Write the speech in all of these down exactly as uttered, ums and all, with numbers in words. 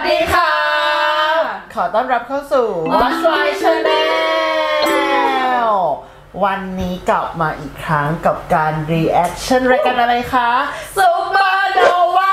ดีค่ะขอต้อนรับเข้าสู่ Watch My Channel วันนี้กลับมาอีกครั้งกับการ reaction รายการอะไรคะ Supernova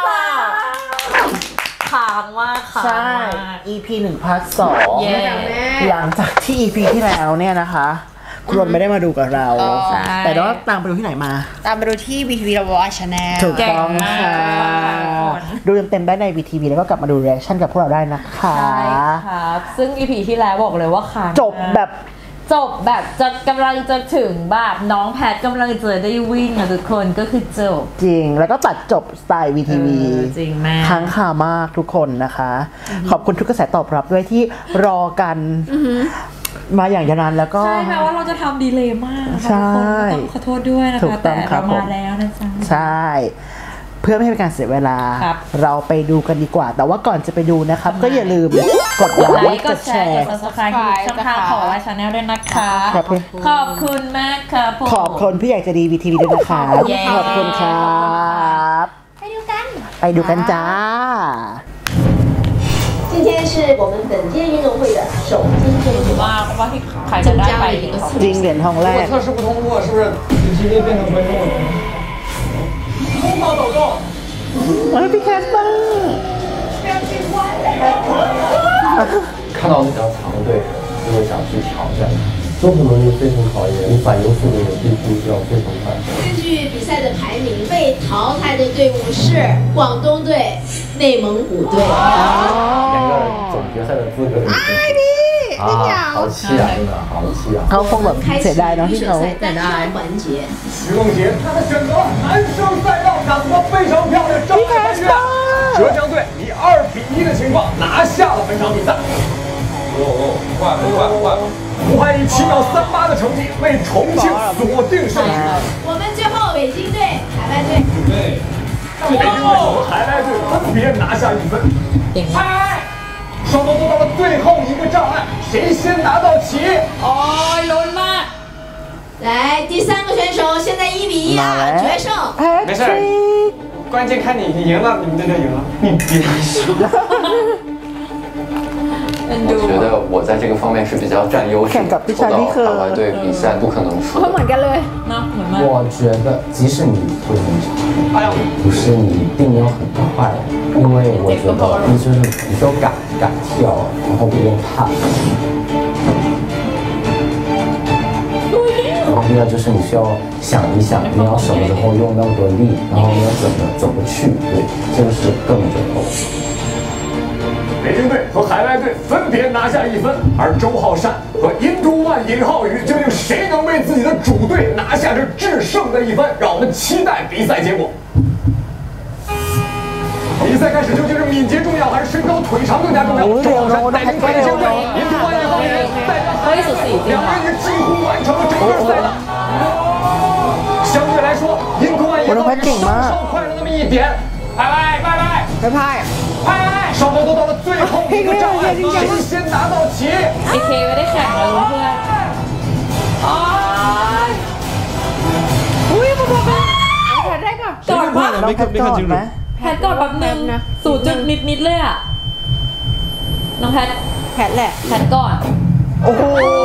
ค้างมากค่ะใช่ อี พี หนึ่ง พาร์ท สองหลังจากที่ อี พี ที่แล้วเนี่ยนะคะคุณรนไม่ได้มาดูกับเราแต่ว่าตามไปดูที่ไหนมาตามไปดูที่ วี ที วี Watch Channel ถูกต้องค่ะดูเต็มๆได้ใน วี ที วี แล้วก็กลับมาดู reaction กับพวกเราได้นะคะใช่ครับซึ่ง อี พี ที่แล้วบอกเลยว่าค้างจบแบบจบแบบจะกำลังจะถึงแบบน้องแพทกำลังจะได้วิ่งอะทุกคนก็คือจบจริงแล้วก็ตัดจบสไตล์ วี ที วีจริงแม่ค้างคามากทุกคนนะคะขอบคุณทุกกระแสตอบรับด้วยที่รอกันมาอย่างยาวนานแล้วก็ใช่แม้ว่าเราจะทำดีเลย์มากใช่ขอโทษด้วยนะคะแต่เรามาแล้วนะจ๊ะใช่เพื่อไม่ให้เป็นการเสียเวลาเราไปดูกันดีกว่าแต่ว่าก่อนจะไปดูนะครับก็อย่าลืมกดไลค์กดแชร์กด Subscribe ช่องทางของWatch Channel ด้วยนะคะขอบคุณมากครับขอบคุณพี่ใหญ่ใจดี วี ที วี ด้วยนะคะขอบคุณครับไปดูกันไปดูกันจ้า今天是我们本届运动会的首金证书。 ว่าว่าที่ใครจะได้ไปจริงเหรียญทองแรก如果测试不通过，是不是就直接变成观众了？通报导购。 我是 พี่แคสเปอร์看到那条长队，就会想去挑战。综合能力非常考验，你反应速度也必须要非常快。 根据比赛的排名，被淘汰的队伍是广东队、内蒙古队。 两个人总决赛的资格已经。啊，好气啊！真的好气啊！ เขาคงแบบเสียดายเนาะที่เขา单挑环节。 徐梦洁，他的选择男生赛道长得非常漂亮，张开月，浙江队以二比一的情况拿下了本场比赛。哦哦，快快快！胡亥以七秒三八的成绩为重庆锁定胜局。 我们最后北京队、海外队。 对，北京队和海外队分别拿下一分。嗨！双方都到了最后一个障碍，谁先拿到旗？ 哦，ลุ้นมาก来，第三个选手现在一比一啊，决胜。 没事，关键看你，你赢了，你们队就赢了。你别说。 我觉得我在这个方面是比较占优势，抽到海外队比赛不可能输。 เหมือนกันเลย我觉得即使你会很长，不是你一定要很快，因为我觉得你就是你说敢敢跳，然后不用怕。然后第二就是你需要想一想，你要什么时候用那么多力，然后你要怎么怎么去，对，这个是更最后。北京队和海外队分别拿下一分，而周浩善和殷都万、尹浩宇究竟谁能为自己的主队拿下这制胜的一分？让我们期待比赛结果。比赛开始究竟是敏捷重要还是身高腿长更加重要？周浩善带领北京队，殷都万、尹浩宇带领海外队，两人也几乎完成了整个赛道。相对来说，殷都万、尹浩宇稍稍快了那么一点。拜拜拜拜拜拜。 双方都到了最后一个障碍，谁先拿到旗？ ไอเคไม่ได้แข่งแล้วเพื่อนอ๋ออุ้ยมาบอกกันแพทได้ก่อนก่อนว่าไม่เคยไม่เคยจริงไหมแพทก่อนแบบนึงสูจุดนิดนิดเลยอ่ะน้องแพทแพทแหละแพทก่อนโอ้โห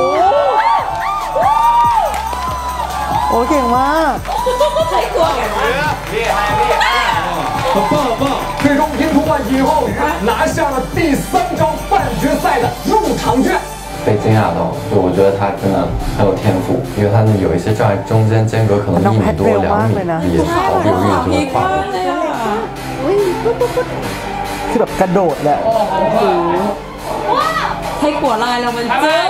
โอ้เก่งมากใครกลัวกันวะ厉害厉害很棒很棒！最终，殷都万、尹浩宇拿下了第三张半决赛的入场券。 被惊讶到，就我觉得他真的很有天赋，因为他那有一些障碍中间间隔可能一米多、两米，也毫不犹豫就会跨过。 คือแบบกระโดดเลยให้กัวลายเรามันเจ๊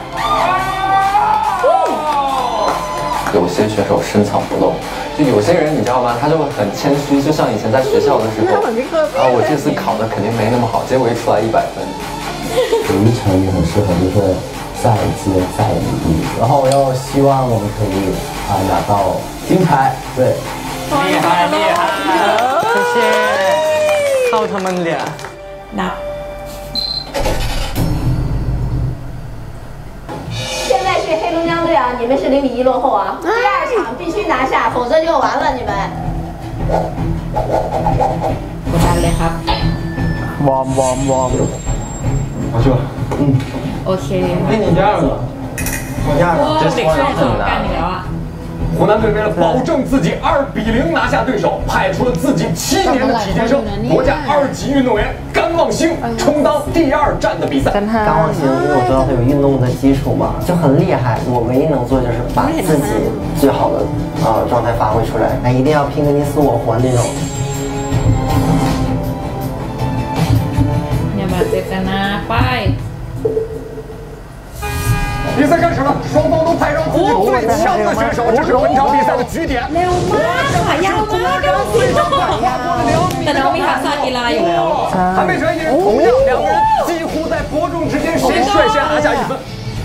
有些选手深藏不露，就有些人你知道吗？他就很谦虚，就像以前在学校的时候，啊，我这次考的肯定没那么好，结果一出来一百分。 有一成语很适合，就是再接再厉，然后要希望我们可以啊拿到金牌，对， 厉害厉害，谢谢，靠他们俩。 那。 黑龙江队啊，你们是零比一落后啊，第二场必须拿下，否则就完了你们。 กดดันเลยครับหมวอร์มวอร์มวอร์ม我去吧。嗯。 โอเค哎，你第二个。我第二个。 เด็กช่วยสอนกันอีกแล้วอ่ะ湖南队为了保证自己二比零拿下对手，派出了自己七年的体检生，国家二级运动员甘望星充当第二站的比赛。 甘望星，因为我知道他有运动的基础嘛，就很厉害。我唯一能做就是把自己最好的呃状态发挥出来，哎，一定要拼个你死我活那种。 อย่าบาดเจ็บกันนะไป比赛开始了，双方都派上自己最强的选手，这是本场比赛的局点。 เร็วมากขายาวมากก็คือต้องขายาวแต่น้องมีทักษะกีฬาอยู่แล้ว韩佩晨也是同样，两个人几乎在伯仲之间，谁率先拿下一分？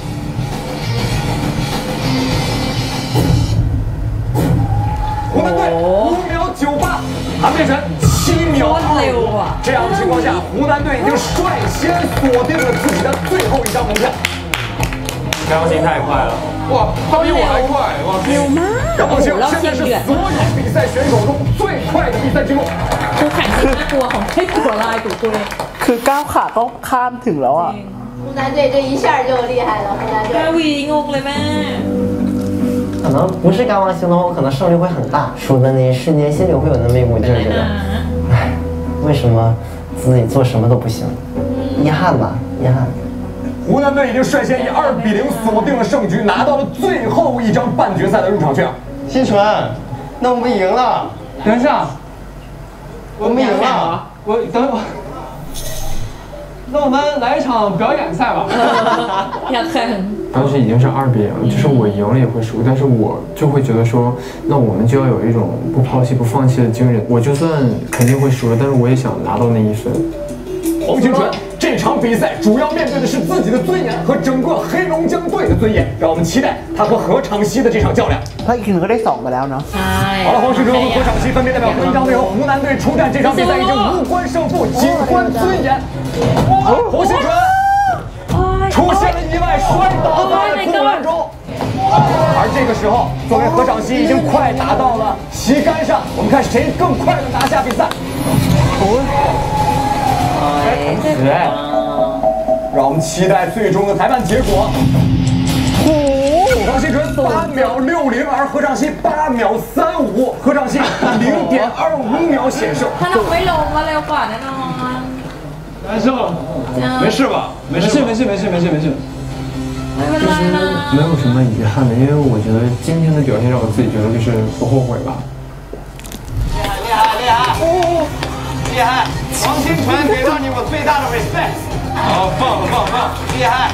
湖南队五秒九八，韩佩晨七秒二五。这样的情况下，湖南队已经率先锁定了自己的最后一张门票。 甘望星太快了，哇，他比我还快，哇， 甘望星现在是所有比赛选手中最快的比赛记录。 คู่แข่งที่น่ากลัวของให้ตัวลายกูกูเลยคือก้าวขาก็ข้ามถึงแล้วอ่ะ湖南队这一下就厉害了，湖南队。 แม่วีงงเลยแม่可能不是甘望星的话，我可能胜率会很大，输的那一瞬间心里会有那么一股劲儿，觉得，哎，为什么自己做什么都不行？遗憾吧，遗憾。 湖南队已经率先以二比零锁定了胜局，拿到了最后一张半决赛的入场券。 新纯，那我们赢了。等一下，我们赢了。我等我。那我们来一场表演赛吧。 อยากแข่ง当时已经是二比零了，就是我赢了也会输，但是我就会觉得说，那我们就要有一种不抛弃、不放弃的精神。我就算肯定会输了，但是我也想拿到那一分。 黄新纯。 这场比赛主要面对的是自己的尊严和整个黑龙江队的尊严，让我们期待他和何昶希的这场较量。 他一个人ก็ได้สองไปแล้วเนาะ好了，黄旭哲和何昶希分别代表黑龙江队和湖南队出战，这场比赛已经无关胜负，仅关尊严。黄新纯出现了意外，摔倒在了护栏中。而这个时候，作为何昶希已经快打到了旗杆上，我们看谁更快的拿下比赛。 让我们期待最终的裁判结果。黄新纯八秒六零，而何昶希八秒三五，何昶希零点二五秒险胜。 ถ้าเราไม่ลงก็เร็วกว่าแน่นอน难受，没事吧？没事，没事，没事，没事，没事。 ไม่เป็นไรนะ没有什么遗憾的，因为我觉得今天的表现让我自己觉得就是不后悔吧。 厉害，厉害，厉害！哦，厉害！王新纯给到你我最大的 respect。好，棒棒棒，厉害！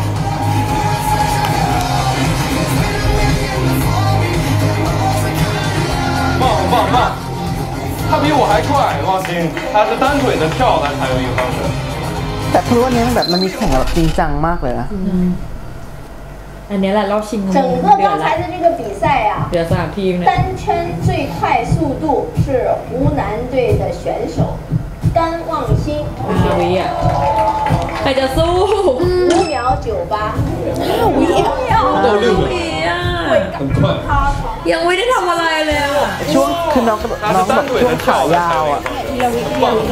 棒棒棒！他比我还快，王鑫，他是单腿的跳来才有一个方式。 แต่คือวันนี้มันแบบมันมีแข่งแบบจริงจังมากเลยนะอันนี้แหละรอบชิง整个刚才的这个比赛啊， เดี๋ยวสามทีมเนี่ย单圈最快速度是湖南队的选手甘望星同ห้าวิ学， อ่ะใครจะสู้五秒九八，五秒， ห้าวิอ่ะ很快。 ยังไม่ได้ทำอะไรเลยอ่ะช่วงคือน้องน้องแบบช่วงขายาวอ่ะ棒棒！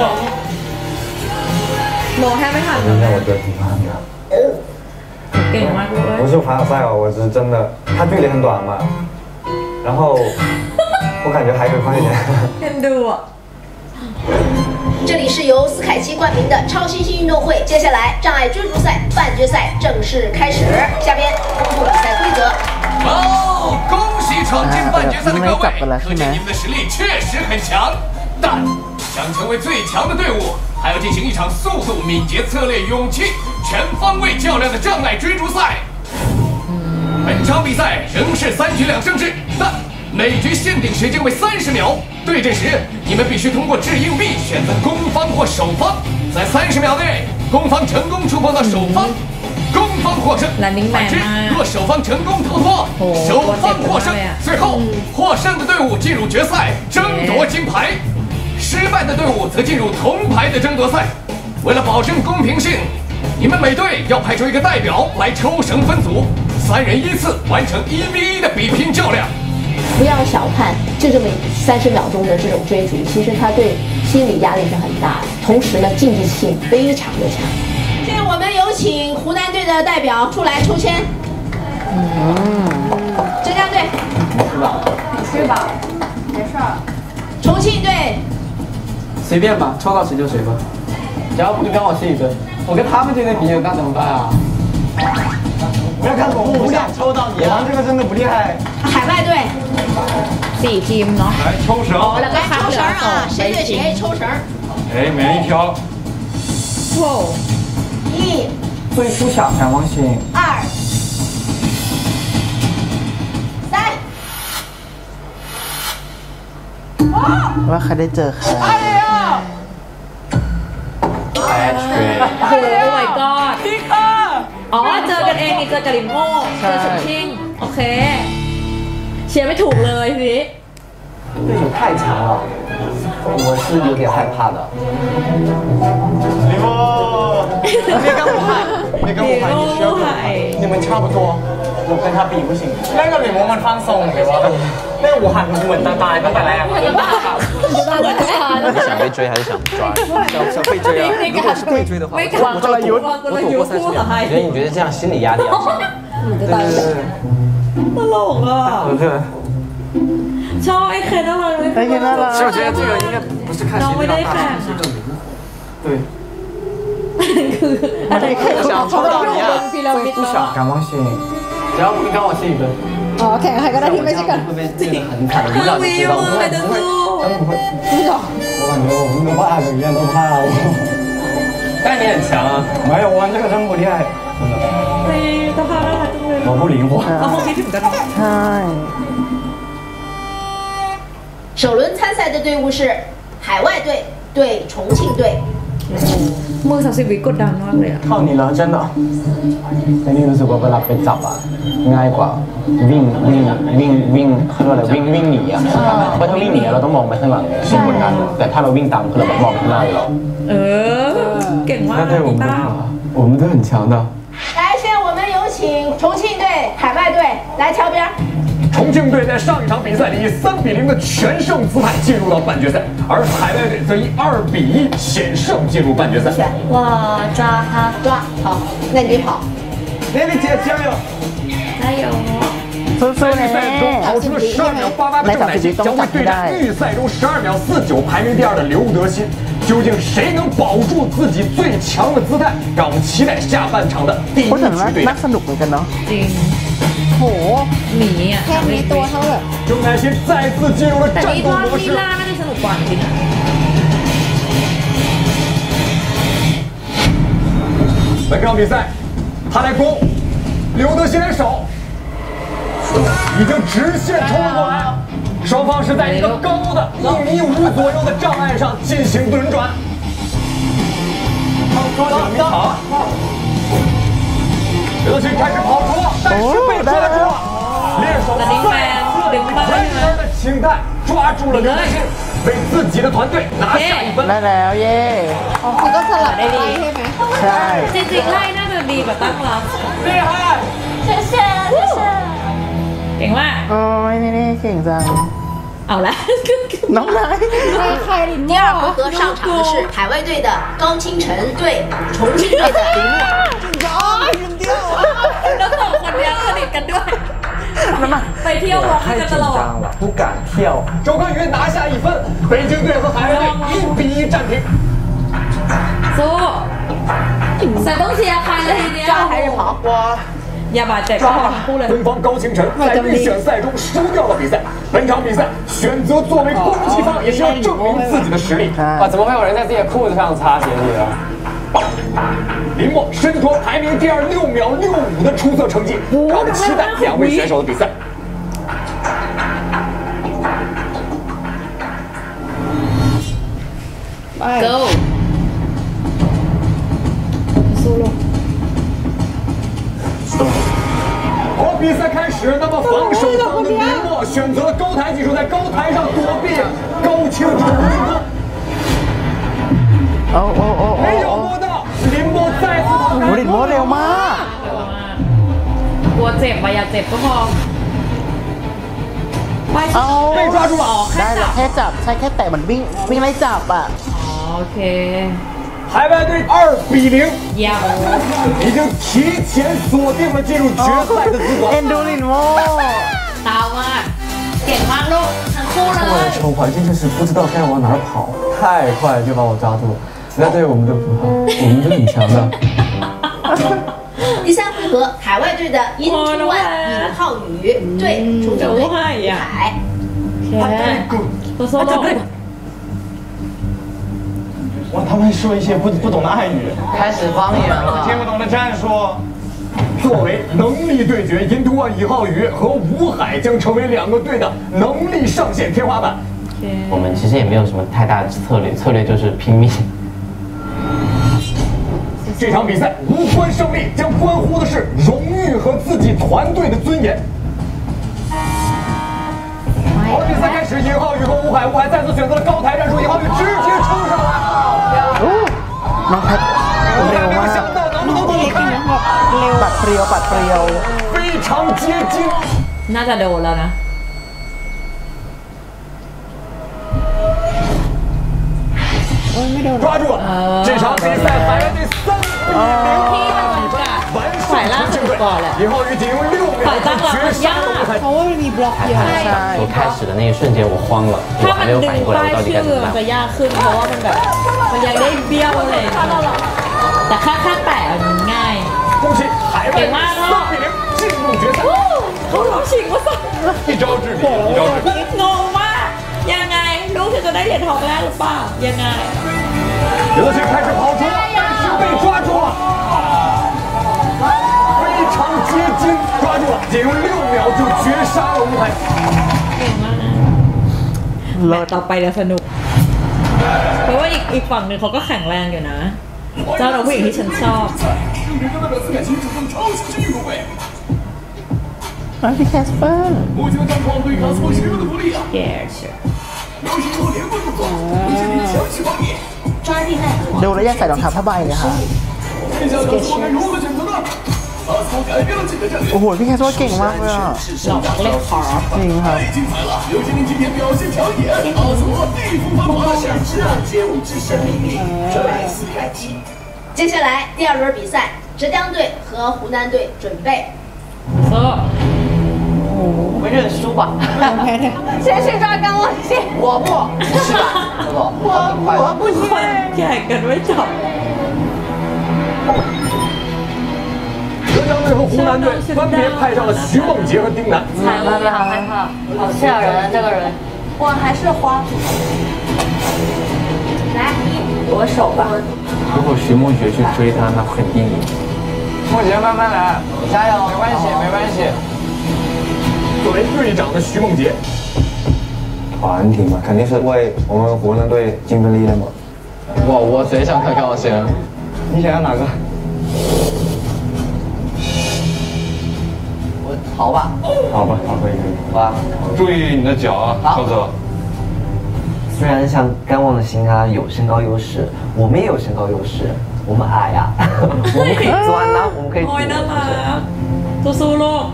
โมแทบไม่ทัน今天我觉得挺难的。 เก่งมากเลย不是凡尔赛哦，我只是真的，它距离很短嘛，然后我感觉还可以快一点。 เอ็นดูอ่ะ这里是由斯凯奇冠名的超新星运动会，接下来障碍追逐赛半决赛正式开始。下边公布比赛规则。 哦，恭喜闯进半决赛的各位，可见你们的实力确实很强。但想成为最强的队伍，还要进行一场速度、敏捷、策略、勇气全方位较量的障碍追逐赛。本场比赛仍是三局两胜制，但每局限定时间为三十秒。对阵时，你们必须通过掷硬币选择攻方或守方，在三十秒内，攻方成功触碰到守方，攻方获胜。反之，若守方成功逃脱，守方获胜。最后，获胜的队伍进入决赛，争夺金牌。 失败的队伍则进入铜牌的争夺赛。为了保证公平性，你们每队要派出一个代表来抽绳分组，三人依次完成一 v 一的比拼较量。 不要小看就这么三十秒钟的这种追逐，其实他对心理压力是很大的，同时呢竞技性非常的强。现在我们有请湖南队的代表出来抽签。嗯，浙江队。 是吧？ 你去吧，没事儿。 重庆队。 随便吧，抽到谁就谁吧。只要不跟我是一队，我跟他们队的比，那怎么办啊？ 不要看我，不想抽到你啊！这个真的不厉害。 海外队。 สี่ทีมเนาะ来抽绳。 来抽绳啊！谁对谁抽绳？ 哎，每人一条。 哇！一。 最出小展望星。 二。三。 ว่าใครได้เจอใครแอชเวย์โอ้โห my god พี่ค่ะอ๋อเจอกันเองนี่เจอกับลิมโม่เจอสุดชิงโอเคเชียร์ไม่ถูกเลยพี่对手太强了，我是有点害怕的。 李梦，别跟我喊，别跟我喊，你学不你们差不多，我跟他比不行。那个李梦มันฟังส่งเลยวะ那我喊เหมือนตาตายตั้งแต่แรก想被追还是想抓？想想被追啊！如果是被追的话，我就躲，我躲过三十秒。 所以你觉得这样心理压力要小？ 对对对。 ตลกอ่ะ我这。 ชอบไอ้เคน่ารักเลยไอ้เคน่ารัก其实我觉得这个应该不是看谁比较大，是证明。对。 คืออะไรคือ想抽到你啊！最不想展望星，只要不跟我是一队。 อ๋อแข่งใครก็ได้ที่ไม่ใช่กัน会被这个很惨的领导知道，不会不会，真不会。 知道。 我感觉我们都怕，每个人都怕我。 但你很强啊！ 没有玩这个真不厉害，真的。 เฮ้ยตาพาน่ารักจังเลย我不灵活。 เขาคงคิดถึงกันเนาะใช่首轮参赛的队伍是海外队对重庆队。 มือสามสิบวิกดดันมากเลยอ่ะ靠你了，真的。 แต่นี่รู้สึกว่าเวลาไปจับอ่ะง่ายกว่าวิ่งวิ่งวิ่งวิ่งเขาเรียกอะไรวิ่งวิ่งหนีอ่ะเพราะถ้าวิ่งหนีเราต้องมองไปข้างหลังซึ่งกดดันแต่ถ้าเราวิ่งตามคือเราแบบมองข้างหน้าเราเออเก่งมาก那对我们不好，我们都很强的。 来，现在我们有请重庆队、海外队来调边。 重庆队在上一场比赛里以三比零的全胜姿态进入到半决赛，而海外队则以二比一险胜进入半决赛。 哇，抓他，抓好，那你跑。 雷丽姐加油！ 加油！ สู้ๆ在นะ比赛中跑出了十二秒八八的郑乃馨，将会对战预赛中十二秒四九排名第二的刘德新。究竟谁能保住自己最强的姿态？让我们期待下半场的第一พูดถึง局对นั战ก。สนุกเหมือนกันเนาะจริงโหหนีอ่ะแค่นี้ตัวเท่าแบบ郑乃馨再次进入了แต่战นี่斗ว่า模ลี式。 ลาน่าจะสนุกกว่าจริงอ่ะ本场比赛，他来攻，刘德新来守，已经直线冲了过来。双方是在一个高的一米五左右的障碍上进行轮转。抓紧了迷场，刘德新开始跑出了，但是被抓住了。猎手再次专门的青带抓住了刘德新，为自己的团队拿下一分。 ได้แล้วเย่อ๋อคือก็สลับได้ดีใช่ไหมใช่จริงๆไล่น่าจะดีกว่าตั้งรับ厉害！ 谢谢谢谢เก่งมากโอ้ยนี่นี่เก่งจังเอาละน้องนายใครลิน第二回合上场的是海外队的高清晨对重庆队的林默。 แล้วสองคนเนี้ยสนิทกันด้วยน้ำมันไปเที่ยววอล์กกันตลอด了，不敢跳。 周康宇拿下一分，北京队和海外队一比一战平。 สู้แต่ต้องเชียร์ใครเลยทีเนี้ย抓还是跑？ อย่าบาดเจ็บก็พอทั้งคู่เลย东方高清晨在预选赛中输掉了比赛，本场比赛选择作为攻击方也是要证明自己的实力。 啊，怎么会有人在自己的裤子上擦鞋底啊？ 林默身托排名第二六秒六五的出色成绩，让我们期待两位选手的比赛。 go 好，比赛开始。那么防守方的林默选择了高台技术，在高台上躲避高清晨的进攻， โอ้โอ้โอ้โอ้没有摸到。林默再次逃โอ้开ดินโมเร็วมากกลัวเจ็บไปอย่าเจ็บก็พอเอา被抓住了。 ได้แล้วแค่จับใช่แค่แตะมันวิ่งวิ่งไล่จับอ่ะโอเค海外队二比零， เยี่ยม已经提前锁定了进入决赛的资格。 เอ็นดูลินโมตามมากเก่งมากลูกทั้งคู่เล我的ย筹环境就是不知道该往哪儿跑，太快就把我抓住了。其他队我们都不怕，我们都很强的。 第三回合，海外队的殷之万、尹浩宇对出征队吴海。 โอเคตัวโซโล่哇，他们说一些不不懂的暗语， 开始方言了， 听不懂的战术。作为能力对决，殷都万、尹浩宇和吴海将成为两个队的能力上限天花板。 我们其实也没有什么太大的策略，策略就是拼命。 这场比赛无关胜利，将关乎的是荣誉和自己团队的尊严。好，比赛开始，尹浩宇和吴海，吴海再次选择了高台战术，尹浩宇直接冲上来。 น้องแพทเร็วมากปัดเปรียวปัดเปรียว非常接近， น่าจะโดนแล้วนะ抓住了！这场比赛海外队三比零完胜出境队，尹浩宇仅用六秒就绝杀了吴海。 เพราะว่ามันมีบล็อกเยอะ我开始的那一瞬间，我慌了，我ถ้า还มัน没有ดึ反ง应过来， ป้าย我到底ชื่该อ怎么มัน办จะ。ยากขึ้นเพราะว่ามันแบบมันยังได้เบี้ยวเลยแต่แค่แค่แปะมันง่าย恭喜海外三比零进入决赛。 เขาทำชิงว่าสัก一招制敌，一招制敌。 งงมากยังไงลูกจะได้เหรียญทองแรกหรือเปล่ายังไง刘德勋开始跑出，但是被抓住了，非常接近，抓住了，仅用六秒就绝杀了吴海。 เก่งมากนะแต่ต่อไปจะสนุก เพราะว่าอีกอีกฝั่งหนึ่งเขาก็แข็งแรงอยู่นะ เจ้าหนูผู้หญิงที่ฉันชอบมาพี่แคสเปอร์目前战况对卡斯莫十分的不利啊！ แก่เชียว有请以后连贯入座，并且你强势方面， 抓地奈何。 ดูแล้วอยากใส่รองเท้าผ้าใบเลยค่ะ这下卡斯莫该如何选择呢？卡斯莫改变了自己的战略。 โอ้โหพี่แคสเปอร์เก่งมากเลยอ่ะหลอกเล่นขอจริงครับ太精彩了！有请您今天表现条演，阿斯莫地府翻盘。 街舞之神秘密，这次开启。 接下来第二轮比赛，浙江队和湖南队准备。 โซ่我们认输吧。 先去抓干忘线， 我不，是吧？我我我不去。 แข่งกันไม่จบ浙江队和湖南队分别派上了徐梦洁和丁楠。 彩虹你好害怕，好吓人啊！这个人， 我还是花主。 来， 我手吧。 如果徐梦觉去追他，那肯定赢。 梦洁慢慢来，加油，没关系，没关系。 作为队长的徐梦洁， 团体嘛，肯定是为我们湖南队尽份力的嘛。 我我贼想看看我谁， 你想要哪个？ 我逃吧。 好吧，好，可以可以。 好吧， 注意你的脚啊， 好小泽。 虽然像甘望星啊有身高优势，我们也有身高优势，我们矮呀、我们可以钻呐、我们可以โอ้ย躲น่ารักสู้ๆลูก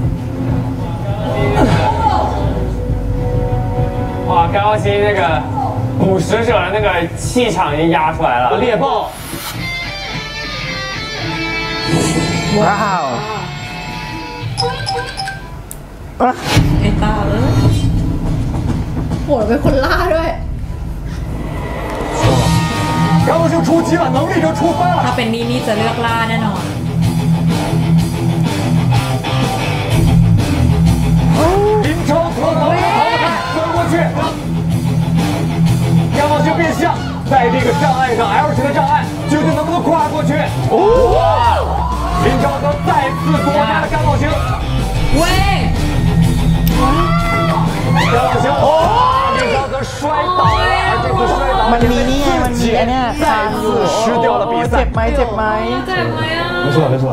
哇，甘望星那个捕食者的那个气场已经压出来了，猎豹。 ว้าวไอ้ตาเลยโหเป็นคนล่าด้วย甘望星出击了，能力就出发ถ้า了。 เป็นนี่นี่จะเลือกล่าแน่นอน林超和王淘汰钻过去，甘望星变向，在这个障碍上 L 型的障碍，究竟能不能跨过去？哇！林超和再次躲开了甘望星。 เว้ย甘望星，哦，林超和摔倒了，而这次摔倒มันมีนี่ไงมันมีไอ้เนี่ยคานอยู่再次失掉了比เจ็赛บ。ไหมเจ็บไหมเจ็บไหมอ่ะ没错没错。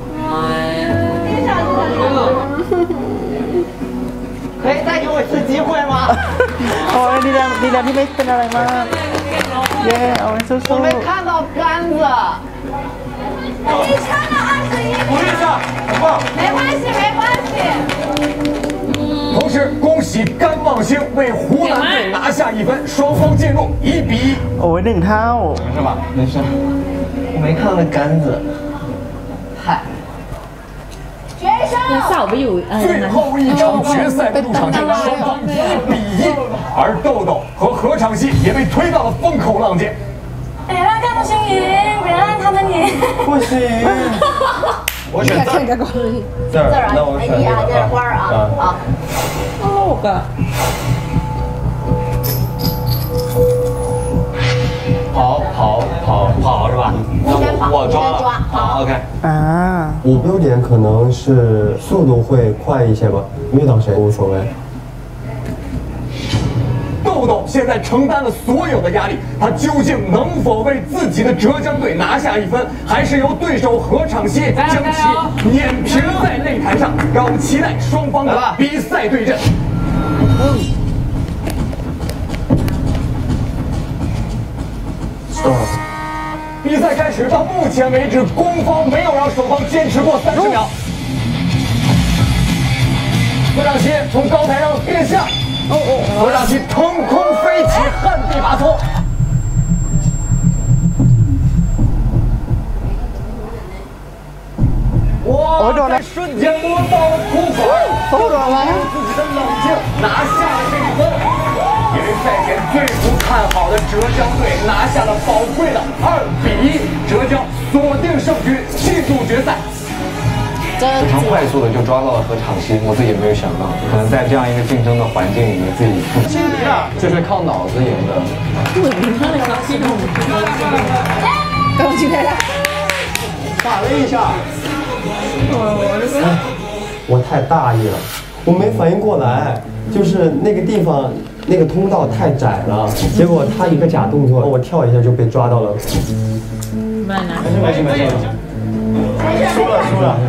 可以再给我一次机会吗？ โอ้ยดีแล้วดีแล้วที่ไม่เป็นอะไรมากเย้เอาไว้สู้我没看到杆子。 你穿了二十一， 鼓励一下，很棒。 没关系没关系。 同时， 时，恭喜甘望星为湖南队拿下一分，双方进入一比一。 โอ้ยหนึ่งเท่า没事吧？ 没事，我没看到那杆子。 嗨，决胜！ แล้วเสาไปอยู่อะไร最นั้น后一场决赛入场战，双方一比一，而豆豆和何昶希也被推到了风口浪尖。 别让甘望星赢，别让他们赢。 不行，我选字儿。字儿，那我选一啊，这是花儿啊啊。 ตลกอ่ะ跑跑跑跑是吧？那我我抓了，好 ，OK。 อ่า我优点可能是速度会快一些吧，遇到谁无所谓。 豆豆现在承担了所有的压力，他究竟能否为自己的浙江队拿下一分，还是由对手何昶希将其碾平在擂台上？让我们期待双方的比赛对阵。比赛开始到目前为止，攻方没有让守方坚持过三十秒。何昶希从高台上变下，何昶希腾空飞起，旱地拔葱。哇！在瞬间摸到了突破，豆豆用自己的冷静拿下了这一分。 因为赛前最不看好的浙江队拿下了宝贵的二比一，浙江锁定胜局，进入决赛。 非常快速的就抓到了何昶希，我自己也没有想到，可能在这样一个竞争的环境里面，自己轻敌了，就是靠脑子赢的。 高兴来了， 打了一下。 我太大意了，我没反应过来，就是那个地方那个通道太窄了，结果他一个假动作，我跳一下就被抓到了。 没事没事没事没事，输了输了。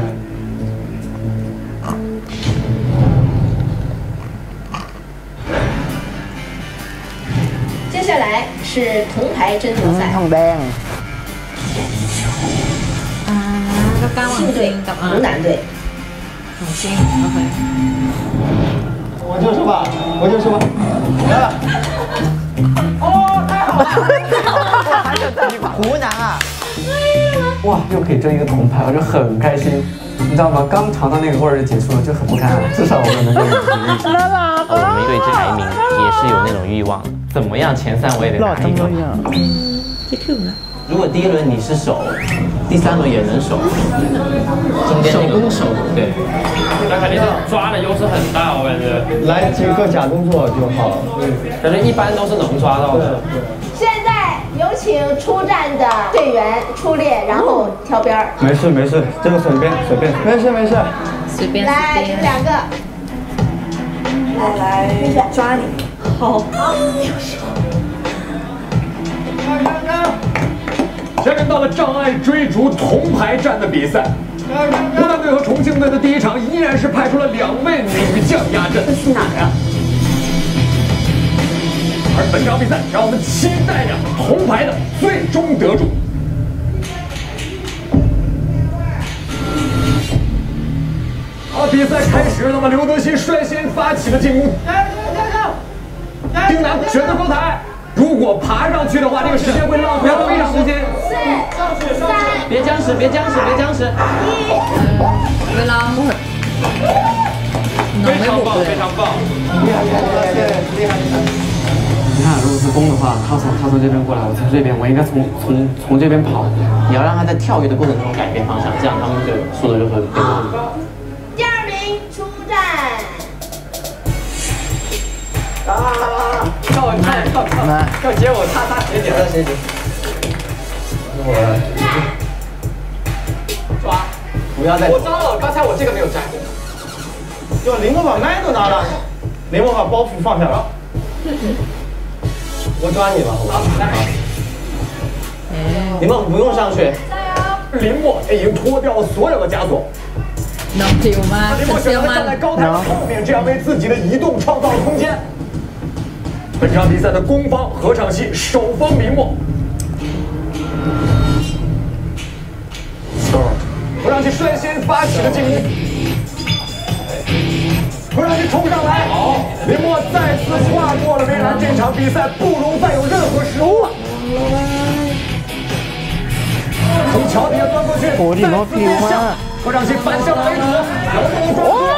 接下来是铜牌争夺赛。 ทองแดงอ่าก็ก้าวหวังซิงกับอ่า湖南队。 หวังซิงโอเค我就是吧，我就是吧，来了。哦，太好了！我还想在一块。湖南啊！ 哇，又可以争一个铜牌，我就很开心。你知道吗？刚尝到那个味儿就结束了，就很不甘了。至少我们能够赢。 我们对这排名也是有那种欲望的，怎么样前三我也得拿一个。 คิดถึงนะ如果第一轮你是守，第三轮也能守，中间手攻守对。 那肯定是抓的优势很大，我感觉。 来几个假动作就好。 感觉一般都是能抓到的。 现在有请出战的队员出列，然后挑边儿。 没事没事，这个随便随便，没事没事。 随便来，你们两个。来来，抓你。好。 下面到了障碍追逐铜牌战的比赛，湖南队和重庆队的第一场依然是派出了两位女将压阵。这是哪儿啊？而本场比赛，让我们期待着铜牌的最终得主。好，比赛开始，那么刘德新率先发起了进攻。丁楠选择高台。 如果爬上去的话，这个时间会浪费多长时间？ 四、三， 别僵持，别僵持，别僵持。 一， เวลาหมดน้องไม่บุกเลย非常棒， 厉害厉害厉害厉害！ 你看，如果是攻的话，他从他从这边过来，我从这边，我应该从从从这边跑。 你要让他在跳跃的过程中改变方向，这样他们的速度就会变快。 第二名出战。 啊！ 跳跳跳跳！要接我，擦擦斜点，擦斜点。 我抓！ 不要再我抓了，刚才我这个没有摘。 哟，林默把麦都拿了，林默把包袱放下了。我抓你了，好不好？ 你们不用上去。 林默已经脱掉了所有的枷锁。 น้องจิ๋วมาก林默选择站在高台后面，这样为自己的移动创造了空间。 本场比赛的攻方何昶希，守方林默。何昶希率先发起了进攻。 快让你冲上来！好，林默再次跨过了围栏，这场比赛不容再有任何失误。从桥底下钻过去，再次变向，快让其反向为主，能不能抓住？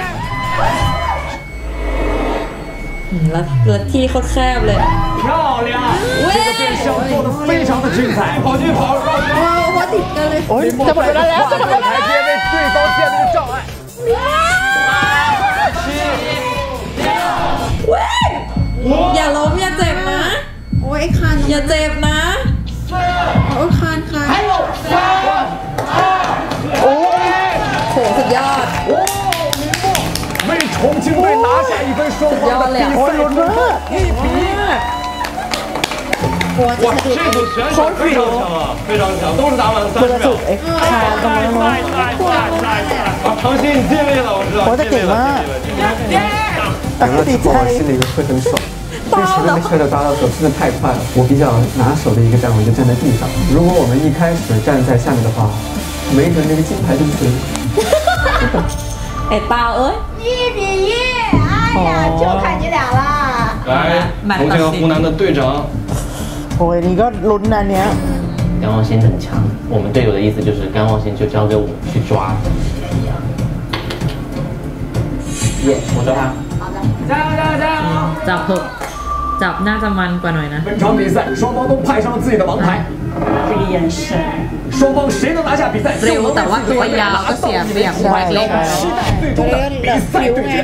嗯，แล้วแล้วที่เขาแคบเลย漂亮！这个变向做的非常的精彩，跑进跑绕圈。 我顶着嘞！ โอ้ยจะหมดเวลาแล้วจะหมดเวลา台阶为对方建立障碍。 อย่าล้มอย่าเจ็บนะโอ้ยคานอย่าเจ็บนะโอ้ยคานคานโอ้ยโหสุดยอด为重庆队拿下一分，双方的比赛突破一比一。 哇， 这组选手非常强啊，非常强，都是打满三十秒。 哎，คานตรงนี้มั้ง啊，唐鑫你尽力了，我知道。 我的顶啊！ 赢了之后心里会很爽，因为前面被摔的抓到手真的太快了。我比较拿手的一个站位就站在地上，如果我们一开始站在下面的话，没准那个金牌就不对了。 ไอ้เปล่าเอ้ย一比一，哎呀，就看你俩了。 来，重庆和湖南的队长。 โอ้ยนี่ก็ลุ้นนะเนี้ย甘望星很强，我们队友的意思就是甘望星就交给我去抓。耶，我抓他。 好的， 加油加油加油！ จับเถอะจับน่าจะมันกว่าหน่อยนะ本场比赛双方都派上了自己的王牌， 这个眼神， 双方谁能拿下比赛， เร็วแต่ว่าตัวยาวก็เสียเปรียบไว้เล็ก期待最终的比赛对决。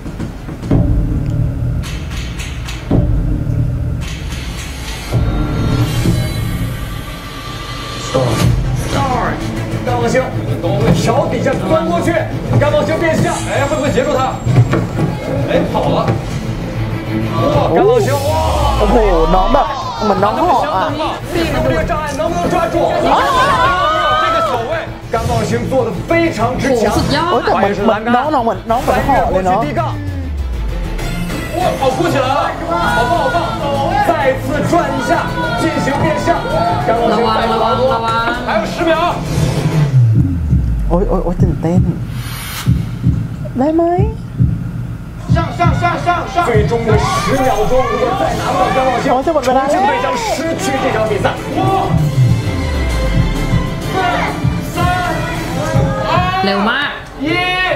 甘望星桥底下钻过去，甘望星变向，哎，会不会截住他？哎，跑了！哇，甘望星，哇！ โอ้โหน้องแบบเหมือนน้องหอกอ่ะ立住这个障碍能不能抓住？啊！这个守卫，甘望星做的非常之强。 โอ้ยแต่เหมือนเหมือนน้องน้องเหมือนน้องเหมือนหอกเลยเนาะ哇，跑哭起来了，好棒好棒！再次转一下，进行变向。甘望星再次逃脱，还有十秒。 โอ้ยโอ้ยโอ้ยตื่นเต้นได้ไหม上上上上上！最终的十秒钟，如果再拿不到甘望星，重庆队将失去这场比赛。五、四、三、二、 เร็วมาก一，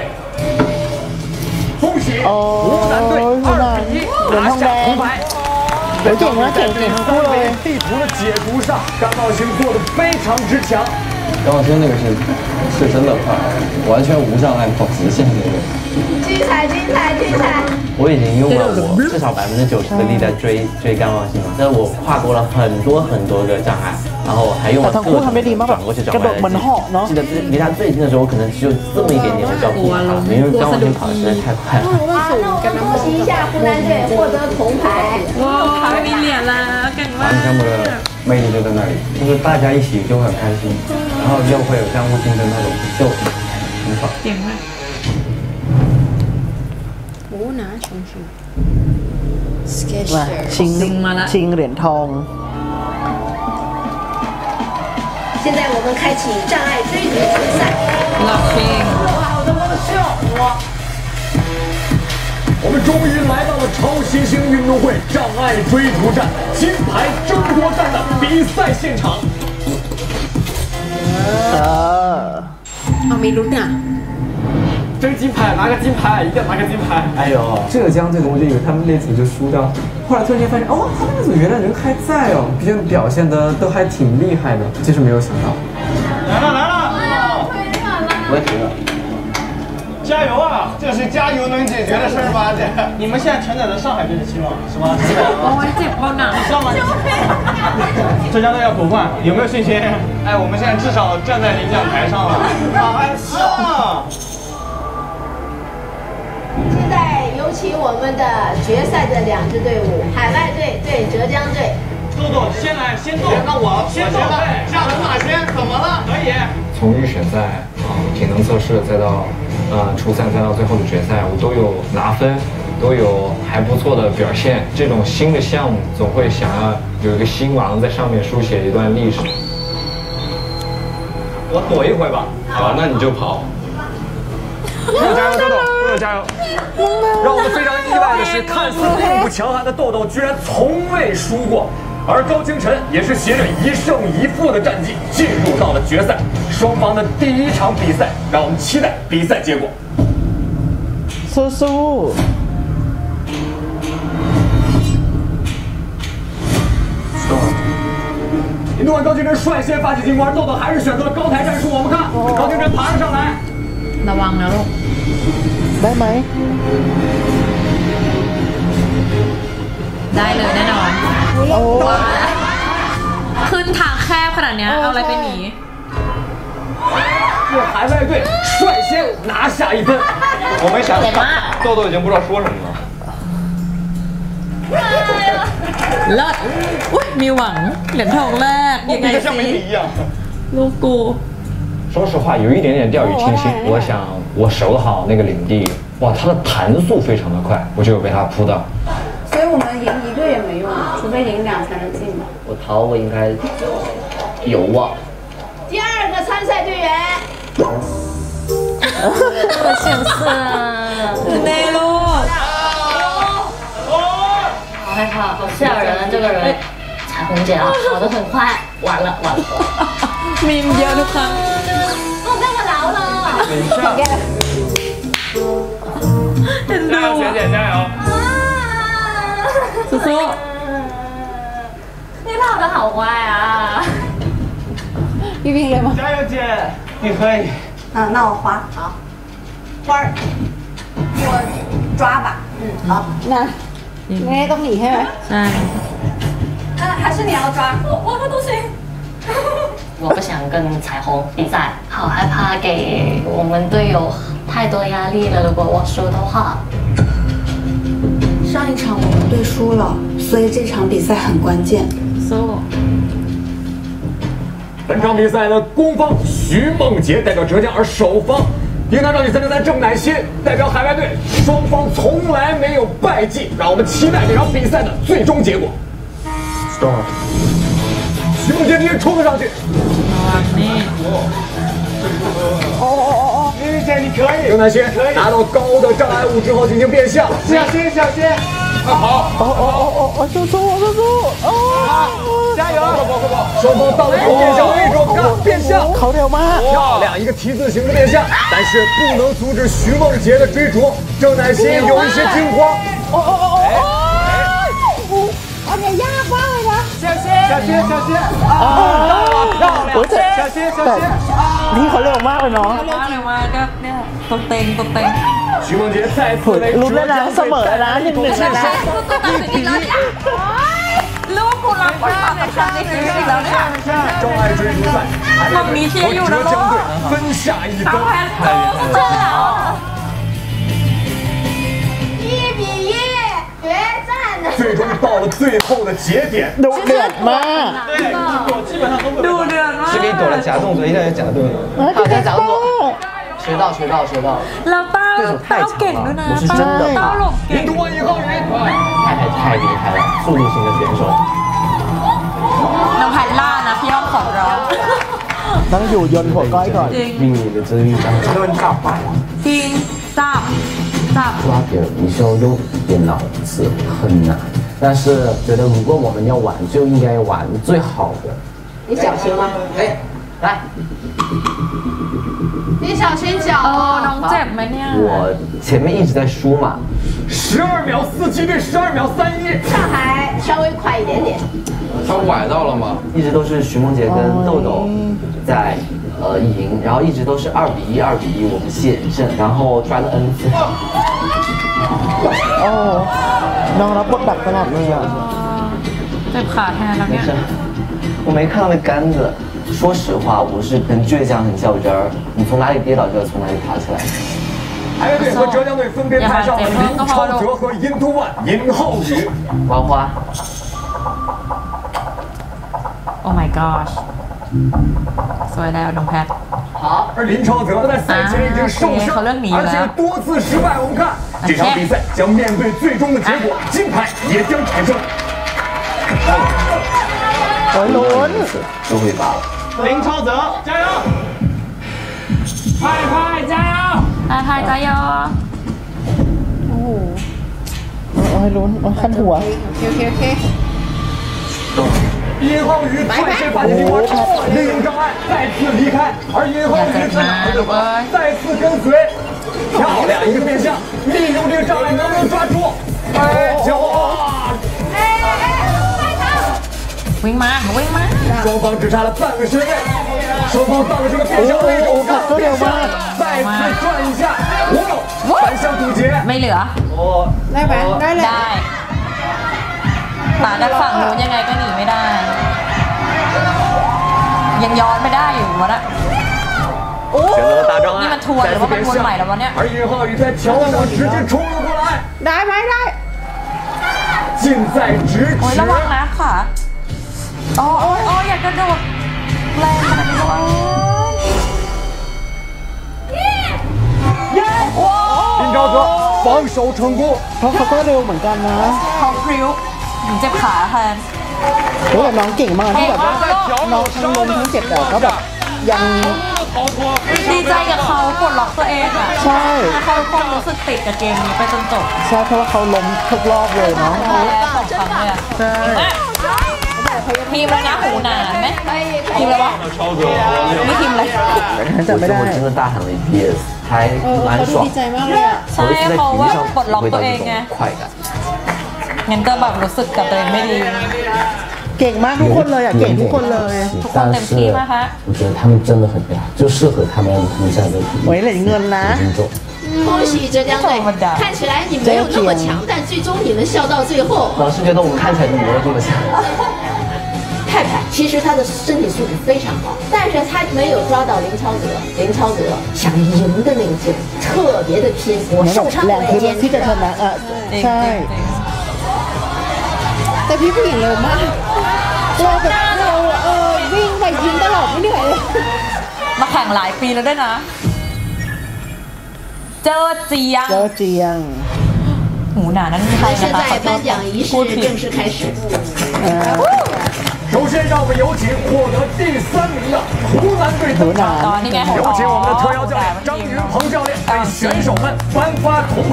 恭喜湖南队二比一拿下铜牌。 เดี๋ยวเก่งนะเก่งเก่งทั้งคู่เลย地图的解读上，甘望星做的非常之强。 甘望星那个是是真的快，完全无障碍跑直线那个。 精彩精彩精彩！ 我已经用了我至少百分之九十的力在追追甘望星了，但我跨过了很多很多个障碍，然后还用了各种转过去转过来的技巧。记得离他最近的时候，我可能只有这么一点点的叫步他，因为甘望星跑的实在太快了。 好，那我们恭喜一下湖南队获得铜牌。 哇，มีเหรียญแล้วเก่งมาก他们的魅力就在那里，就是大家一起就很开心，然后又会有相互竞争那种，就很爽。 เก่งมากโอ้นะชงชิงมาชิงมาละชิงเหรียญทอง现在我们开启障碍追逐决赛。 หลอกชิง好的我的效果。我们终于来到了超新星运动会障碍追逐战金牌争夺战的比赛现场。 เออเอามีลุ้นอ่ะ争金牌，拿个金牌，一定要拿个金牌！ 哎呦，浙江这个我就以为他们那组就输掉，后来突然间发现，哦，他们那组原来人还在哦，毕竟表现的都还挺厉害的，就是没有想到。 来了来了！ 我也觉得。 加油啊！这是加油能解决的事儿吗？这你们现在承载着上海队的期望，是吗？ โอ้ยเจ็บเบาหนัก上吗？浙江队要夺冠，有没有信心？哎，我们现在至少站在领奖台上了。哎，上！ 现在有请我们的决赛的两支队伍，海外队对浙江队。 豆豆先来，先动。那我先动。下轮马先，怎么了？可以。 从预选赛啊、体能测试，再到呃初赛，再到最后的决赛，我都有拿分，都有还不错的表现。这种新的项目，总会想要有一个新王在上面书写一段历史。 我躲一会吧。 好，那你就跑。 加油，豆豆！ 豆加油！让我们非常意外的是，看似并不强悍的豆豆居然从未输过，而高清晨也是携着一胜一负的战绩进入到了决赛。双方的第一场比赛，让我们期待比赛结果。 สู้ๆ印度万高清晨率先发起进攻，而豆豆还是选择了高台战术。我们看高清晨爬了上来， ระวังนะลูกได้ไหมได้เลยแน่นอนโอ้ขึ้นทางแคบขนาดนี้เอาอะไรไปหนี我海外队率先拿下一分。 我没想到豆豆已经不知道说什么了。 เลิศอุ้ยมีหวังเหรียญทองแรกยังไงสิลูกกู说实话，有一点点掉以轻心。我想，我守好那个领地，哇，他的弹速非常的快，我就有被他扑到。 所以我们赢一个也没用，除非赢两才能进嘛。 我逃，我应该有啊。 第二个参赛队员。 我想死内陆。 好害怕，好吓人啊！这个人，彩虹姐啊，跑得很快，完了完了。 มีมเยอะทุกครั้ง我干嘛老了？ 加油，学姐加油！ สู้你跑得好快啊！ 玉冰来吗？ 加油姐，你可以。 嗯，那我滑。好，花儿，我抓吧。嗯，好。那应该ต้องหนีใช่ไหมใช่啊，还是你要抓？ 我我都行。我不想跟彩虹比赛，好害怕给我们队友太多压力了。如果我输的话， 上一场我们队输了，所以这场比赛很关键。 สู้本场比赛呢，攻方徐梦洁代表浙江，而守方应拿少女三零三郑乃馨代表海外队，双方从来没有败绩，让我们期待这场比赛的最终结果。Start。徐梦洁直接冲了上去。 นี่哦哦哦哦！明明姐，你可以。郑乃馨拿到高的障碍物之后进行变向，小心小心。啊好。哦哦哦哦哦，สู้สู้สู้สู้！哦，加油！快跑快跑！双方到了变向位置，我们看变向， เขาเร็วมาก， 漂亮，一个 T 字形的变向，但是不能阻止徐梦洁的追逐。郑乃馨有一些惊慌。哦哦哦哦！ อันนี้ยากมากเลยนะ小心小心小心！啊，漂亮！小心小心！ นี่เขาเร็วมากเลยเนาะเร็วมากเร็วมากก็เนี่ยตัวเต็งตัวเต็ง徐梦洁再次为ลุ้นแล้วนะเสมอนะหนึ่งหนึ่งแล้วนะลูกกูรักมากเลยค่ะในชีวิตแล้วเนี่ย障碍追逐赛， ฝั่งนี้เชียร์อยู่นะลูก分下一分。 แพนโต真好一比一，决战的。 最终到了最后的节点， ดุเดือดมากดูเดือดมาก是给你躲了假动作，一下就假动作。 他有在假动作， 学到学到学到。 แล้วเต้าเต้าเก่งด้วยนะเต้าเต้าหลบเก่ง印度万一号人， 太太太厉害了，速度型的选手。 น้องแพนล่านะพี่อ้อมของเราต้องอยู่ยนต์หัวก้อยก่อนจริง命你的这一张โดนจับไปจริงจับจับ抓点一需要用点脑子，很难。但是觉得如果我们要玩，就应该玩最好的。 你小心吗？ 哎，来。 你小心脚เออน้องเจ็บไหมเนี่ย我前面一直在输嘛。 十二秒四七对十二秒三一， 上海稍微快一点点。 他崴到了吗？ 一直都是徐梦洁跟豆豆在呃赢，然后一直都是二比一二比一我们险胜，然后抓了 N 次。 โอ้น้องรับบทหนักขนาดนี้อ่ะเจ็บขาแทนแล้วเนี่ย我没看到那杆子。说实话，我是跟倔强很较真儿，你从哪里跌倒就要从哪里爬起来。 海外队和浙江队分别派上了林超哲和殷都万、尹浩宇。 花花。 Oh my gosh สวยแล้วน้องแพท好，而林超哲在赛前已经受伤，而且多次失败。我们看这场比赛将面对最终的结果，金牌也将产生。 โอ้ยลุ้น都会拔了。 林超泽，加油！派派加油！ 派派加油！ โอ้ยลุ้นโอ้ยขั้นหัวโอเคโอเคโอเค尹浩宇率先发现金花超利用障碍再次离开，而尹浩宇在哪儿的话再次跟随，漂亮一个变向，利用这个障碍能不能抓住？哎，小花， 哎哎，快逃！ วิ่งมาวิ่งมา双方只差了半个身位，双方到了这个变向位置，我看变向再次转一下，哇，反向堵截， ไม่เหลือได้ไหมได้เลยได้ป่าด้านฝั่งนู้นยังไงก็หนีไม่ได้ยังย้อนไม่ได้อยู่วะนะโอ้นี่มันทวนหรือว่ามันวนใหม่แล้ววะเนี่ย而尹浩宇在桥上直接冲了过来， ได้ไหมได้近在咫尺。 โอ้ยระวังนะค่ะอ๋อโอ้ยอ๋ออยากกระโดดแรงขนาดนี้วะ林朝泽防守成功， เพราะเขาก็เร็วเหมือนกันนะเขาพริ้วเจ็บขาแทนโอ้ยแต่น้องเก่งมากที่แบบว่าน้องทั้งล้มทั้งเจ็บแต่เขาแบบยังดีใจกับเขาปลดล็อกตัวเองอ่ะใช่เขาคงรู้สึกติดกับเกมนี้ไปจนจบใช่เพราะว่าเขาล้มทุกรอบเลยเนาะสองครั้งเลยอ่ะใช่ทีมแล้วนะหูหนานไหมทีมอะไรวะไม่ทีมอะไรจำไม่ได้我真的大喊了一遍还蛮爽ดีใจมากเลยอ่ะใช่เพราะว่าปลดล็อกตัวเองไงงั้นก็แบบรู้สึกกับตัวเองไม่ดีเก่งมากทุกคนเลยอ่ะเก่งทุกคนเลยทุกคนเต็มที่มากฮะ我觉得他们真的很厉害就适合他们他们这样的โอ้ยเหรียญเงินนะ恭喜浙江队看起来你没有那么强但最终你们笑到最后老师觉得我们看起来就没有这么强太太其实他的身体素质非常好但是他没有抓到林超泽林超泽想赢的那个劲特别的拼我受伤我也坚持ที่จะชนะอ่ะใช่แต่พี่ผู้หญิงเร็วมากเราแบบเราเออวิ่งไปยิงตลอดไม่เหนื่อยเลยมาแข่งหลายปีแล้วด้วยนะเจอเจียงเจอเจียงหูหนานั้นใครนะคะ现在颁奖仪式正式开始首先让我们有请获得第三名的湖南队登场有请我们的特邀教练张云鹏教练为选手们颁发铜牌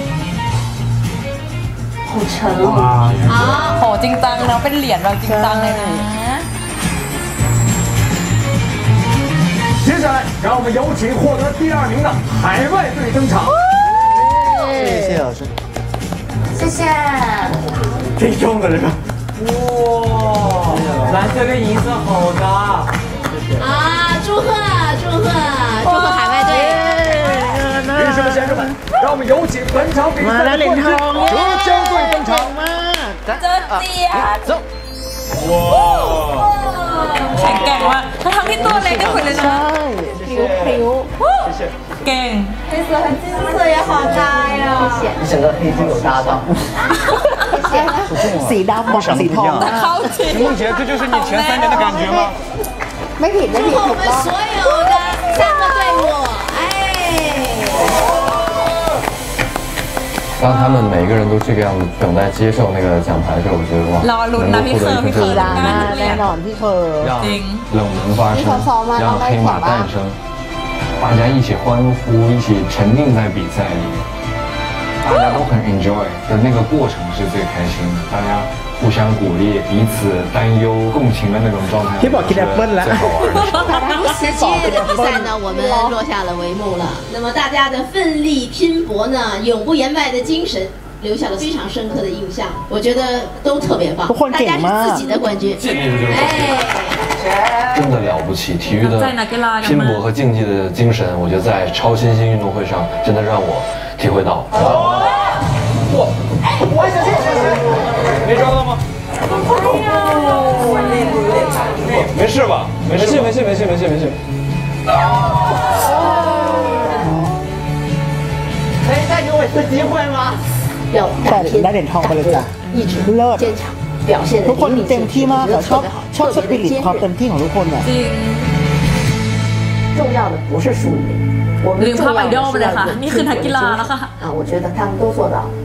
好沉哦啊โหจริงจังนะเป็นเหรียญแบบจริงจังเลยนะ接下来让我们有请获得第二名的海外队登场谢谢老师谢谢挺重的这个哇蓝色跟银色好搭啊祝贺祝贺祝贺海外队女士们先生们让我们有请本场比赛的冠军浙江队登场เจอเจียงแข็งแกร่งว่ะเขาทำที่ตัวเล็กได้หมดเลยนะพริ้วพริ้วเก่ง黑色和金色也好搭呀你整个黑金有搭档สีดำกับสีทอง梦洁这就是你前三年的感觉吗ไม่ผิดไม่ผิดถูกต้อง所有的三个队伍哎当他们每个人都这个样子等待接受那个奖牌的时候，我觉得哇，能够获得一份这样的แน่นอนพี่เคอร์让冷门发生，让黑马诞生，大家一起欢呼，一起沉浸在比赛里，大家都很 enjoy 的那个过程是最开心的，大家互相鼓励，彼此担忧、共情的那种状态， พี่บอกกินแอปเปิ้ลแล้ว如此激烈的比赛呢，我们落下了帷幕了。那么大家的奋力拼搏呢，永不言败的精神，留下了非常深刻的印象。我觉得都特别棒，大家是自己的冠军。哎， 真的了不起！体育的拼搏和竞技的精神，我觉得在超新星运动会上真的让我体会到。 我我想进去，没抓到吗？没事吧？没事，没事，没事，没事，没事。 可以再给我一次机会吗？要ได้ได้เหรียญทองไปเลยจ้ะเลิศทุกคนเต็มที่มากชอบชอบสปิริตความเต็มที่ของทุกคนอ่ะจริง重要的不是输赢我们ลืมภาพไอดอลไปเลยค่ะนี่คือนักกีฬาแล้วค่ะ啊我觉得他们都做到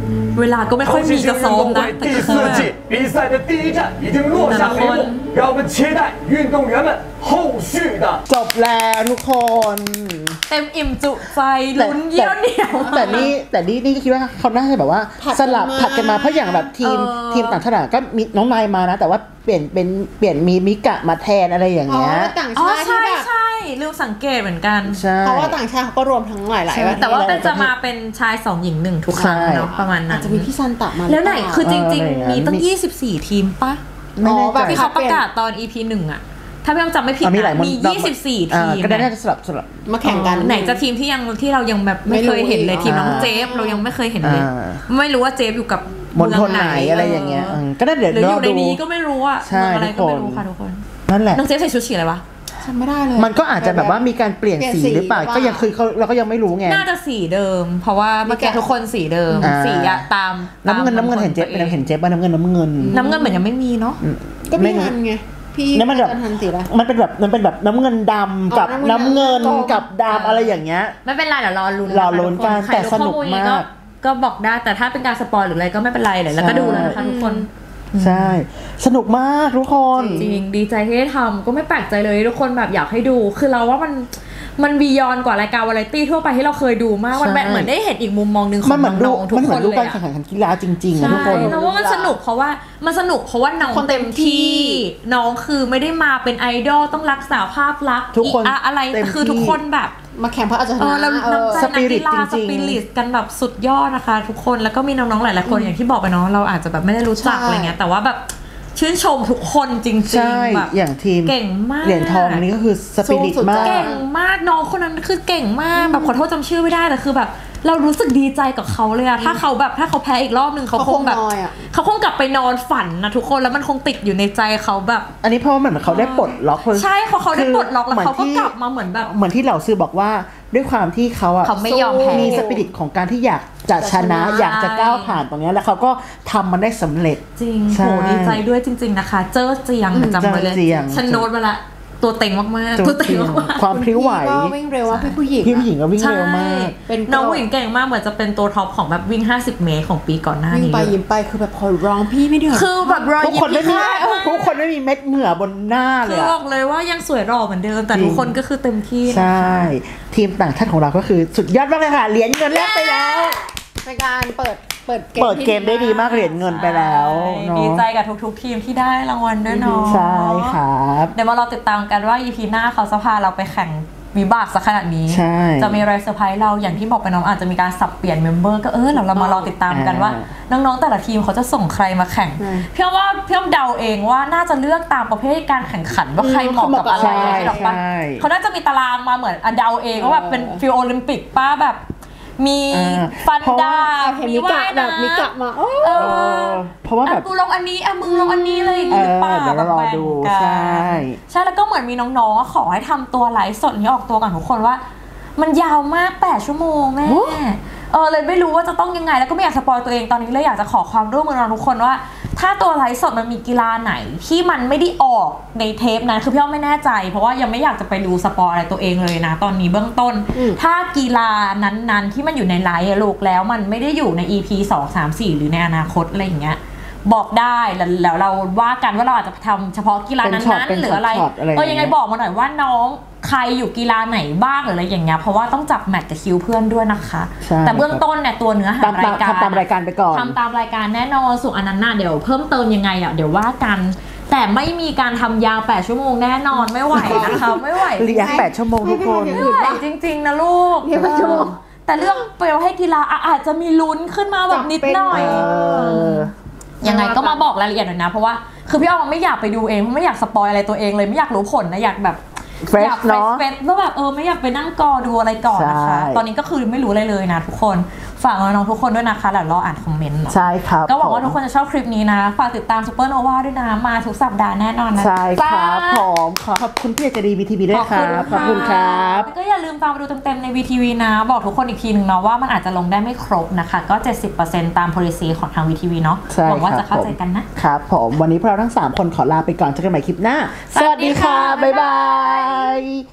เวลาก็ไม่ค่อยมีจะซ้อมนะแต่第四季比赛的第一站已经落下帷幕，让我们期待运动员们后续的。 จบแล้วทุกคนเต็มอิ่มจุใจลุ้นเยี่ยวเหนียวแต่นี่แต่นี่นี่คิดว่าเขาน่าจะแบบว่าสลับผัดกันมาเพราะอย่างแบบทีมทีมต่างชาติก็มีน้องนายมานะแต่ว่าเปลี่ยนเป็นเปลี่ยนมีมิกะมาแทนอะไรอย่างเงี้ยต่างอ๋อชาติที่ใช่แบบใช่ลืมสังเกตเหมือนกันเพราะว่าต่างชาติเขาก็รวมทั้งหลายๆประเทศแต่ว่าเป็นจะมาเป็นชายสองหญิงหนึ่งทุกครั้งเนาะประมาณนั้นอาจจะมีพี่ซันตะมาแล้วไหนคือจริงเออๆ มีตั้งยี่สิบสี่ทีมปะไม่แน่ใจที่เขาประกาศตอน อี พี หนึ่งอะถ้าไม่ต้องจำไม่ผิดอ่ะมีหลายนะมนมีเรายี่สิบสี่อ่าทีมก็ได้น่าจะสลับสลับมาแข่งกันไหนจะทีมที่ยังที่เรายังแบบไม่เคยเห็นเลยทีมน้องเจฟเรายังไม่เคยเห็นเลยอ่าไม่รู้ว่าเจฟอยู่กับมณฑลไหนอะไรอย่างเงี้ยอืมก็ได้เดี๋ยวหรืออยู่ในรอดูนี้ก็ไม่รู้อะใช่เมืองอะไรก็ไม่ทุกคนรู้ค่ะทุกคนนั่นแหละน้องเจฟใส่ชุดสีอะไรวะจำไม่ได้เลยมันก็อาจจะแบบว่ามีการเปลี่ยนสีหรือเปล่าก็ยังคือเขาเราก็ยังไม่รู้ไงน่าจะสีเดิม เพราะว่าเมื่อกี้ทุกคนสีเดิมอ่าสีอะตามน้ำเงินน้ำเงินเห็นเจ๊เป็นเห็นเจ๊ป่ะน้ำเงินน้ำเงินน้ำเงินเหมือนยังไม่มีเนาะก็พี่ทันไงพี่นั่นมันแบบทันสีอะไรมันเป็นแบบมันเป็นแบบน้ำเงินดำกับอ๋อน้ำน้ำเงิเงินนกับดำอะไรอย่างเงี้ยไม่เป็นไรเดี๋ยวรอลุ้นรอลุ้นกันใครแต่รู้สนุกข้อลมากก็บอกได้แต่ถ้าเป็นการสปอยหรืออะไรก็ไม่เป็นไรเลยแล้วก็ดูแล้วนะคะทุกคนใช่สนุกมากทุกคนจริงดีใจที่ได้ทำก็ไม่แปลกใจเลยทุกคนแบบอยากให้ดูคือเราว่ามันมันบียอนกว่ารายการวาไรตี้ทั่วไปที่เราเคยดูมากมันแบบใช่เหมือนได้เห็นอีกมุมมองหนึ่งขมัอน งเหมือนดูน้องๆทุกมันเหคมือนนดูเลยการอะแข่งขันกีฬาจริงๆอะทุกคนใช่นะว่ามันสนุกเพราะว่ามันสนุกเพราะว่าน้องเต็มที่น้องคือไม่ได้มาเป็นไอดอลต้องรักษาภาพลักษณ์ทุกคนอีอะอะไรเต็มที่คือทุกคนแบบมาแข่งเพราะอาจจะชเออนะเราเออน้ำใจนักกีฬาสปิริตกันแบบสุดยอดนะคะ ทุกคนแล้วก็มีน้องๆหลายๆคนอย่างที่บอกไปเนาะเราอาจจะแบบไม่ได้รู้จักอะไรเงี้ยแต่ว่าแบบชื่นชมทุกคนจริงใช่ๆแบบอย่างทีมเก่งมากเหรียญทองอันนี้ก็คือสปิริตมากเก่งมากน้องคนนั้นคือเก่งมากแบบขอโทษจำชื่อไม่ได้แต่คือแบบเรารู้สึกดีใจกับเขาเลยอะถ้าเขาแบบถ้าเขาแพ้อีกรอบนึงเขาคงแบบเขาคงกลับไปนอนฝันนะทุกคนแล้วมันคงติดอยู่ในใจเขาแบบอันนี้เพราะว่าเหมือนเขาได้ปลดล็อกใช่เพราะเขาได้ปลดล็อกแล้วหมืนเขาก็ที่กลับมาเหมือนแบบเหมือนที่เหล่าซื้อบอกว่าด้วยความที่เขาอะเขาไม่ยอมแพ้มีสปิริตของการที่อยากจะชนะจะชนะอยากจะก้าวผ่านตรงเนี้ยแล้วเขาก็ทำมันได้สำเร็จจริงใช่โหดีใจด้วยจริง ๆนะคะ เจอเจียงจำไว้เลยเจอเจียงฉันโน้ตมาละตัวเต็งมากๆตัวเต็งมากๆความพริ้วไหวก็วิ่งเร็วว่าพี่ผู้หญิงพี่ผู้หญิงก็วิ่งเร็วมากใช่น้องผู้หญิงเก่งมากเหมือนจะเป็นตัวท็อปของแบบวิ่งห้าสิบเมตรของปีก่อนหน้าวิ่งนี้ไปยิ้มไปคือแบบพอร้องพี่ไม่เดือดคือแบบรอยทุกยิ้คนไม่มีที่ทุกคนไม่มีเม็ดเหงื่อบนหน้าเลคืยออะบอกเลยว่ายังสวยหล่อเหมือนเดิมแต่ทุกคนก็คือเต็มที่นะคะใช่ ทีมต่างชาติของเราก็คือสุดยอดมากเลยค่ะเหรียญเงินแรกไปแล้วในการเปิดเปิดเกมเปิดเกมได้ดีมากเหรียญเงินไปแล้วเนาะดีใจกับทุกๆทีมที่ได้รางวัลด้วยเนาะใช่ครับเดี๋ยวมารอติดตามกันว่า อี พี หน้าเขาจะพาเราไปแข่งวิบากสักขนาดนี้ใช่จะมีอะไรเซอร์ไพรส์เราอย่างที่บอกไปน้องอาจจะมีการสับเปลี่ยนเมมเบอร์ก็เออเราเรามารอติดตามกันว่า น้องๆแต่ละทีมเขาจะส่งใครมาแข่งพี่อ้อมว่าพี่อ้อมเดาเองว่าน่าจะเลือกตามประเภทการแข่งขันว่าใครเหมาะกับอะไรหรอกปะเขาน่าจะมีตารางมาเหมือนเดาเองว่าแบบเป็นฟิลโอลิมปิกป้าแบบมีฟันดาบเห็นมีมิกะว่ายแบบน้ำมิกะมาโอ้เออเพราะว่าแบบอ่ะกูลงอันนี้อ่ะมึงลงอันนี้เลยหรือเปล่าเดี๋ยวเรารอดูแบ่งกันใช่ใช่แล้วก็เหมือนมีน้องๆขอให้ทำตัวไลฟ์สดนี้ออกตัวกันทุกคนว่า มันยาวมากแปดชั่วโมงแม่เออเลยไม่รู้ว่าจะต้องยังไงแล้วก็ไม่อยากสปอยตัวเองตอนนี้เลยอยากจะขอความร่วมมือเราทุกคนว่า ถ้าตัวไลฟ์สดมันมีกีฬาไหนที่มันไม่ได้ออกในเทปนั้นคือพี่อ้อมไม่แน่ใจเพราะว่ายังไม่อยากจะไปดูสปอยอะไรตัวเองเลยนะตอนนี้เบื้องต้น ถ้ากีฬานั้นๆที่มันอยู่ในไลฟ์อะลูกแล้วมันไม่ได้อยู่ใน อี พี สอง สาม สี่ หรือในอนาคตอะไรอย่างเงี้ยบอกได้แล้วแล้วเราว่ากันว่าเราอาจจะทำเฉพาะกีฬานั้นๆหรืออะไรเออยังไงบอกมาหน่อยว่าน้องใครอยู่กีฬาไหนบ้างหรืออะไรอย่างเงี้ยเพราะว่าต้องจับแมตช์กับคิวเพื่อนด้วยนะคะแต่เบื้องต้นเนี่ยตัวเนื้อหารายการทำตามรายการไปก่อนทำตามรายการแน่นอนส่วนอันนั้นน่ะเดี๋ยวเพิ่มเติมยังไงอ่ะเดี๋ยวว่ากันแต่ไม่มีการทำยาวแปดชั่วโมงแน่นอนไม่ไหวนะคะไม่ไหวเลี้ยงแปดชั่วโมงทุกคนไม่ไหวจริงๆนะลูกแต่เรื่องเปลวให้กีฬาอาจจะมีลุ้นขึ้นมาแบบนิดหน่อยยังไงก็มาบอกรายละเอียดหน่อยนะเพราะว่าคือพี่อ้อมไม่อยากไปดูเองเพราะไม่อยากสปอยอะไรตัวเองเลยไม่อยากรู้ผลนะอยากแบบอยากเฟสเฟสแล้วแบบเออไม่อยากไปนั่งกอดูอะไรก่อนนะคะตอนนี้ก็คือไม่รู้อะไรเลยนะทุกคนฝากน้องๆทุกคนด้วยนะคะแล้วรออ่านคอมเมนต์ใช่ครับก็หวังว่าทุกคนจะชอบคลิปนี้นะฝากติดตามซูเปอร์โนวาด้วยนะมาทุกสัปดาห์แน่นอนนะใช่ครับผมขอบคุณพี่เจดี วี ที วี ด้วยครับขอบคุณครับก็อย่าลืมตามไปดูเต็มๆใน วี ที วี นะบอกทุกคนอีกทีนึงเนาะว่ามันอาจจะลงได้ไม่ครบนะคะก็ เจ็ดสิบเปอร์เซ็นต์ ตาม policy ของทาง วี ที วี เนาะหวังว่าจะเข้าใจกันนะครับผมวันนี้พวกเราทั้งสามคนขอลาไปก่อนเจอกันใหม่คลิปหน้าสวัสดีค่ะบ๊ายบาย